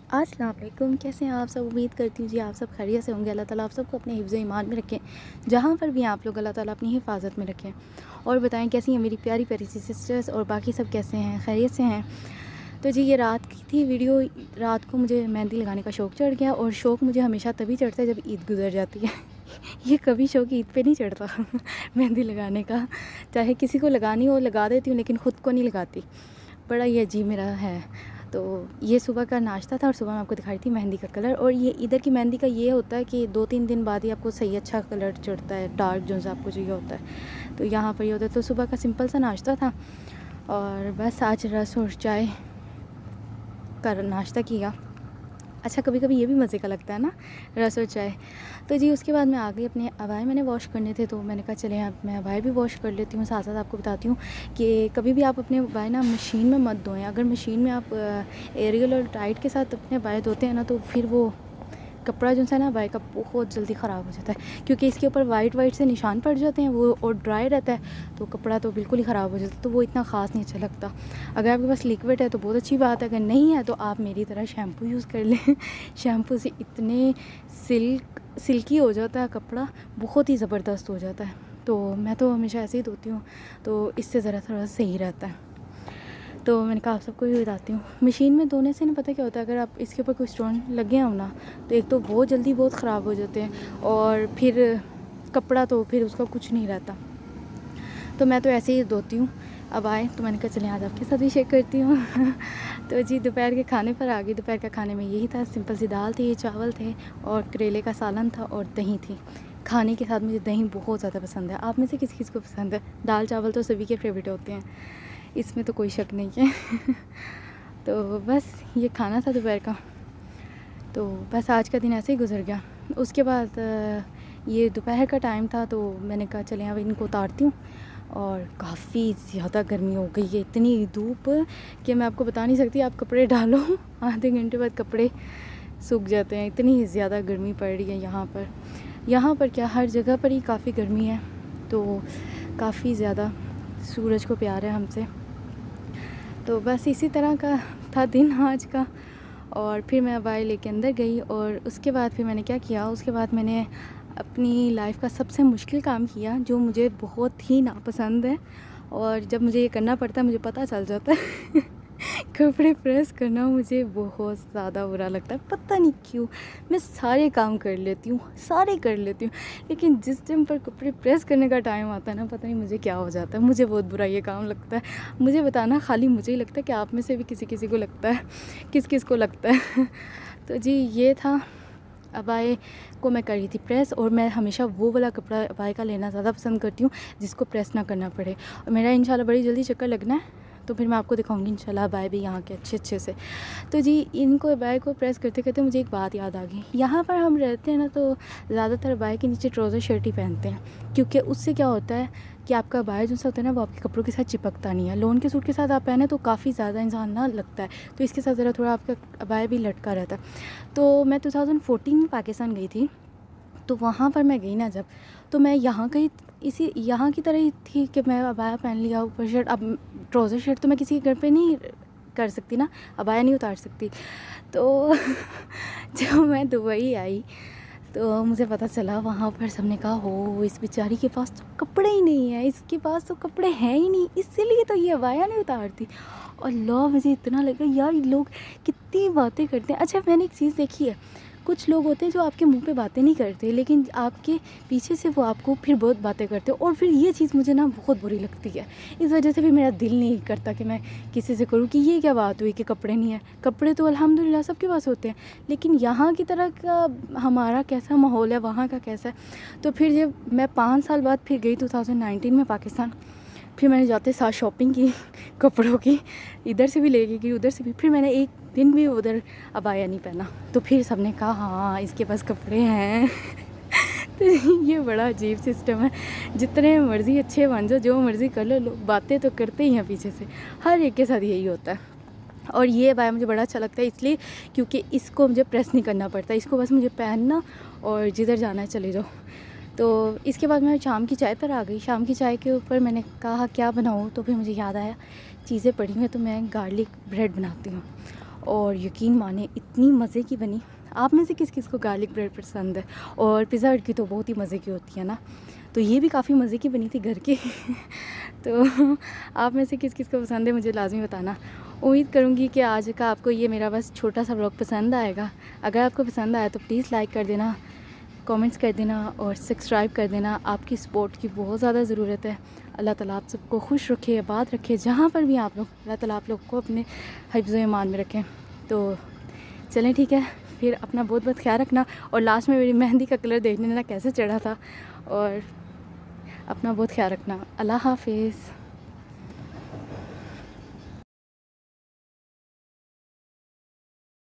अस्सलाम वालेकुम, कैसे हैं आप सब। उम्मीद करती हूँ जी आप सब खैरियत से होंगे। अल्लाह ताला आप सबको अपने हिफ्ज़ ईमान में रखें, जहाँ पर भी आप लोग अल्लाह ताला अपनी हिफाजत में रखें। और बताएं कैसी हैं मेरी प्यारी प्यारी सी सिस्टर्स और बाकी सब कैसे हैं, खैरियत से हैं। तो जी ये रात की थी वीडियो। रात को मुझे मेहंदी लगाने का शौक़ चढ़ गया, और शौक़ मुझे हमेशा तभी चढ़ता है जब ईद गुजर जाती है। ये कभी शौक़ ईद पे नहीं चढ़ता मेहंदी लगाने का। चाहे किसी को लगानी हो लगा देती हूँ, लेकिन ख़ुद को नहीं लगाती। बड़ा ये अजीब मेरा है। तो ये सुबह का नाश्ता था, और सुबह मैं आपको दिखाई थी मेहंदी का कलर। और ये इधर की मेहंदी का ये होता है कि 2-3 दिन बाद ही आपको सही अच्छा कलर चढ़ता है, डार्क जो सा आपको चाहिए होता है। तो यहाँ पर ये होता है। तो सुबह का सिंपल सा नाश्ता था, और बस आज रस और चाय का नाश्ता किया। अच्छा, कभी कभी ये भी मज़े का लगता है ना, रस और चाय। तो जी उसके बाद मैं आ गई, अपने अबाए मैंने वॉश करने थे, तो मैंने कहा चले अब मैं अबाए भी वॉश कर लेती हूँ। साथ साथ आपको बताती हूँ कि कभी भी आप अपने अबाए ना मशीन में मत धोएं। अगर मशीन में आप एरियल और टाइट के साथ अपने अबाए धोते हैं ना, तो फिर वो कपड़ा जो है ना अबाए का बहुत जल्दी ख़राब हो जाता है, क्योंकि इसके ऊपर वाइट वाइट से निशान पड़ जाते हैं वो, और ड्राई रहता है तो कपड़ा तो बिल्कुल ही ख़राब हो जाता है। तो वो इतना ख़ास नहीं अच्छा लगता। अगर आपके पास लिक्विड है तो बहुत अच्छी बात है, अगर नहीं है तो आप मेरी तरह शैम्पू यूज़ कर लें। शैम्पू से इतने सिल्की हो जाता है कपड़ा, बहुत ही ज़बरदस्त हो जाता है। तो मैं तो हमेशा ऐसे ही धोती हूँ, तो इससे ज़रा थोड़ा सही रहता है। तो मैंने कहा आप सबको भी बताती हूँ, मशीन में धोने से ना पता क्या होता है, अगर आप इसके ऊपर कोई स्टोन लगे हो ना, तो एक तो बहुत जल्दी बहुत ख़राब हो जाते हैं, और फिर कपड़ा तो फिर उसका कुछ नहीं रहता। तो मैं तो ऐसे ही धोती हूँ। अब आए तो मैंने कहा चलें आज आपके साथ भी शेयर करती हूँ। तो जी दोपहर के खाने पर आ गई। दोपहर का खाने में यही था, सिंपल सी दाल थी, चावल थे, और करेले का सालन था, और दही थी। खाने के साथ मुझे दही बहुत ज़्यादा पसंद है। आप में से किस को पसंद है? दाल चावल तो सभी के फेवरेट होते हैं, इसमें तो कोई शक नहीं है। तो बस ये खाना था दोपहर का। तो बस आज का दिन ऐसे ही गुजर गया। उसके बाद ये दोपहर का टाइम था, तो मैंने कहा चलें अब इनको उतारती हूँ। और काफ़ी ज़्यादा गर्मी हो गई है, इतनी धूप कि मैं आपको बता नहीं सकती। आप कपड़े डालो आधे घंटे बाद कपड़े सूख जाते हैं, इतनी ज़्यादा गर्मी पड़ रही है यहाँ पर। यहाँ पर क्या, हर जगह पर ही काफ़ी गर्मी है। तो काफ़ी ज़्यादा सूरज को प्यार है हमसे। तो बस इसी तरह का था दिन आज का। और फिर मैं अबाए लेके अंदर गई, और उसके बाद फिर मैंने क्या किया, उसके बाद मैंने अपनी लाइफ का सबसे मुश्किल काम किया, जो मुझे बहुत ही नापसंद है। और जब मुझे ये करना पड़ता है मुझे पता चल जाता है। कपड़े प्रेस करना मुझे बहुत ज़्यादा बुरा लगता है, पता नहीं क्यों। मैं सारे काम कर लेती हूँ, सारे कर लेती हूँ, लेकिन जिस टाइम पर कपड़े प्रेस करने का टाइम आता है ना, पता नहीं मुझे क्या हो जाता है। मुझे बहुत बुरा ये काम लगता है। मुझे बताना खाली मुझे ही लगता है कि आप में से भी किसी को लगता है, किस किस को लगता है। तो जी ये था, अबाए को मैं कर रही थी प्रेस। और मैं हमेशा वो वाला कपड़ा अबाए का लेना ज़्यादा पसंद करती हूँ जिसको प्रेस ना करना पड़े। और मेरा इंशाल्लाह बड़ी जल्दी चक्कर लगना है, तो फिर मैं आपको दिखाऊंगी इंशाल्लाह अबाए भी यहाँ के अच्छे से। तो जी इनको अबाए को प्रेस करते करते मुझे एक बात याद आ गई। यहाँ पर हम रहते हैं ना, तो ज़्यादातर अबाए के नीचे ट्राउज़र शर्ट ही पहनते हैं, क्योंकि उससे क्या होता है कि आपका अबाया जो सा होता है ना, वो आपके कपड़ों के साथ चिपकता नहीं है। लोन के सूट के साथ आप पहने तो काफ़ी ज़्यादा इंसान ना लगता है, तो इसके साथ ज़रा थोड़ा आपका अबाया भी लटका रहता है। तो मैं 2014 में पाकिस्तान गई थी, तो वहाँ पर मैं गई ना जब, तो मैं यहाँ गई इसी यहाँ की तरह ही थी कि मैं अबाया पहन लिया, ऊपर शर्ट। अब ट्राउज़र शर्ट तो मैं किसी के घर पे नहीं कर सकती ना, अबाया नहीं उतार सकती। तो जब मैं दुबई आई तो मुझे पता चला, वहाँ पर सबने कहा हो इस बेचारी के पास तो कपड़े ही नहीं है, इसके पास तो कपड़े हैं ही नहीं, इसीलिए तो ये अबाया नहीं उतारती। और लो मुझे इतना लगा यार ये लोग कितनी बातें करते हैं। अच्छा मैंने एक चीज़ देखी है, कुछ लोग होते हैं जो आपके मुंह पे बातें नहीं करते, लेकिन आपके पीछे से वो आपको फिर बहुत बातें करते हैं, और फिर ये चीज़ मुझे ना बहुत बुरी लगती है। इस वजह से भी मेरा दिल नहीं करता कि मैं किसी से करूँ कि ये क्या बात हुई कि कपड़े नहीं है। कपड़े तो अल्हम्दुलिल्लाह सबके पास होते हैं, लेकिन यहाँ की तरह का हमारा कैसा माहौल है, वहाँ का कैसा है। तो फिर जब मैं 5 साल बाद फिर गई 2019 में पाकिस्तान, फिर मैंने जाते साथ शॉपिंग की कपड़ों की, इधर से भी लेके गई उधर से भी। फिर मैंने एक दिन भी उधर अबाया नहीं पहना, तो फिर सबने कहा हाँ इसके पास कपड़े हैं। तो ये बड़ा अजीब सिस्टम है। जितने मर्ज़ी अच्छे बन जाओ, जो मर्ज़ी कर लो, लोग बातें तो करते ही हैं पीछे से। हर एक के साथ यही होता है। और ये अबाया मुझे बड़ा अच्छा लगता है इसलिए क्योंकि इसको मुझे प्रेस नहीं करना पड़ता, इसको बस मुझे पहनना और जिधर जाना है चले जाओ। तो इसके बाद मैं शाम की चाय पर आ गई। शाम की चाय के ऊपर मैंने कहा क्या बनाऊँ, तो फिर मुझे याद आया चीज़ें पड़ी हैं, तो मैं गार्लिक ब्रेड बनाती हूँ। और यकीन माने इतनी मज़े की बनी। आप में से किस किस को गार्लिक ब्रेड पसंद है? और पिज़्ज़ा हट की तो बहुत ही मज़े की होती है ना, तो ये भी काफ़ी मज़े की बनी थी घर की। तो आप में से किस किस को पसंद है मुझे लाजमी बताना। उम्मीद करूँगी कि आज का आपको ये मेरा बस छोटा सा व्लॉग पसंद आएगा। अगर आपको पसंद आया तो प्लीज़ लाइक कर देना, कमेंट्स कर देना और सब्सक्राइब कर देना। आपकी सपोर्ट की बहुत ज़्यादा ज़रूरत है। अल्लाह ताला आप सबको खुश रखे, आबाद रखे, जहाँ पर भी आप लोग, अल्लाह ताला आप लोग को अपने हिफ्ज़ ईमान में रखें। तो चलें ठीक है, फिर अपना बहुत बहुत ख्याल रखना। और लास्ट में मेरी मेहंदी का कलर देखने ना कैसे चढ़ा था। और अपना बहुत ख्याल रखना। अल्लाह हाफिज़।